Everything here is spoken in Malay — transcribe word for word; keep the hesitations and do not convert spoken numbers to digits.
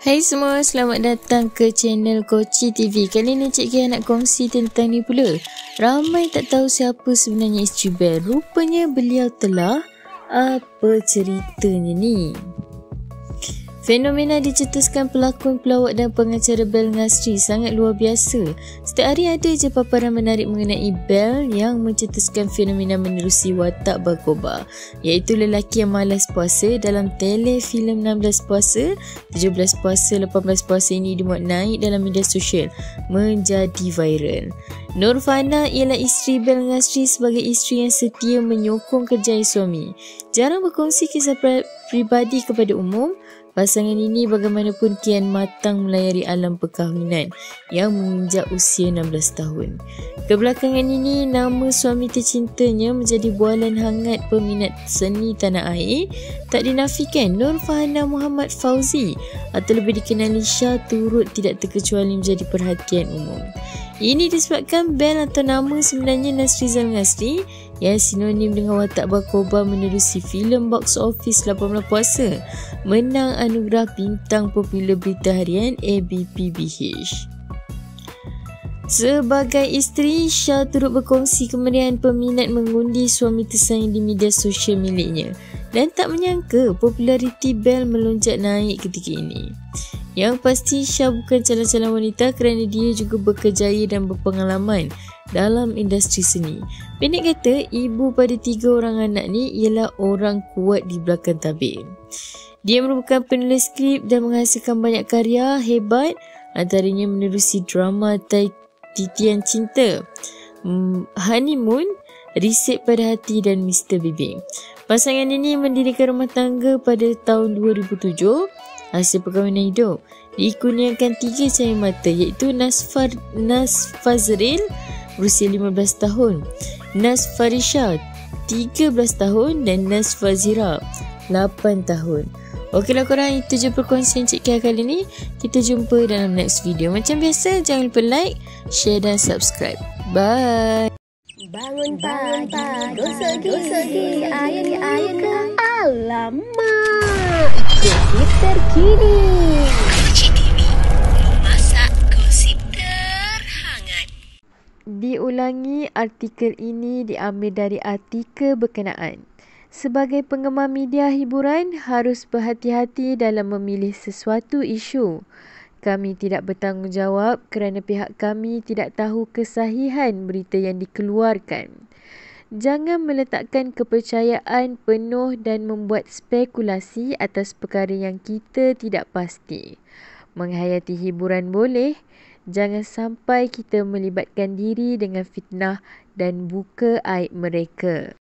Hai semua, selamat datang ke channel Koci T V. Kali ni Cik Kia nak kongsi tentang ni pula. Ramai tak tahu siapa sebenarnya isteri Bel. Rupanya beliau telah, apa ceritanya ni? Fenomena dicetuskan pelakon, pelawak dan pengacara Bel Ngasri sangat luar biasa. Setiap hari ada je paparan menarik mengenai Bel yang mencetuskan fenomena menerusi watak Bakoba, iaitu lelaki yang malas puasa. Dalam telefilm enam belas puasa, tujuh belas puasa, lapan belas puasa ini dimuat naik dalam media sosial menjadi viral. Nur Fana ialah isteri Bel Ngasri sebagai isteri yang setia menyokong kerjaya suami. Jarang berkongsi kisah peribadi kepada umum. Pasangan ini bagaimanapun kian matang melayari alam perkahwinan yang menginjak usia enam belas tahun. Kebelakangan ini, nama suami tercintanya menjadi bualan hangat peminat seni tanah air. Tak dinafikan, Nur Fahana Muhammad Fauzi atau lebih dikenali Syah turut tidak terkecuali menjadi perhatian umum. Ini disebabkan Bel atau nama sebenarnya Nasrizal Ngasri yang sinonim dengan watak Bakoba menerusi filem box office lapan belas puasa menang anugerah bintang popular berita harian A B P B H. Sebagai isteri, Syah turut berkongsi kemeriahan peminat mengundi suami tersayang di media sosial miliknya dan tak menyangka populariti Bel melonjak naik ketika ini. Yang pasti Syah bukan calon-calon wanita kerana dia juga berkejaya dan berpengalaman dalam industri seni. Pendek kata, ibu pada tiga orang anak ni ialah orang kuat di belakang tabir. Dia merupakan penulis skrip dan menghasilkan banyak karya hebat, antaranya menerusi drama Titian Cinta, Honeymoon, Resep Pada Hati dan Mister Bibing. Pasangan ini mendirikan rumah tangga pada tahun dua ribu tujuh hasil perkahwinan hidup. Dikurniakan tiga cahaya mata iaitu Nasfar, Nasfazril berusia lima belas tahun, Nasfarisha tiga belas tahun dan Nasfazira lapan tahun. Okeylah korang, itu je perkongsian Cik Kia kali ni. Kita jumpa dalam next video. Macam biasa, jangan lupa like, share dan subscribe. Bye. Bangun pagi, gosok gigi, ayun ayun alamak, gosip terkini. Koci T V, masak gosip terhangat. Diulangi, artikel ini diambil dari artikel berkenaan. Sebagai penggemar media hiburan, harus berhati-hati dalam memilih sesuatu isu. Kami tidak bertanggungjawab kerana pihak kami tidak tahu kesahihan berita yang dikeluarkan. Jangan meletakkan kepercayaan penuh dan membuat spekulasi atas perkara yang kita tidak pasti. Menghayati hiburan boleh, jangan sampai kita melibatkan diri dengan fitnah dan buka aib mereka.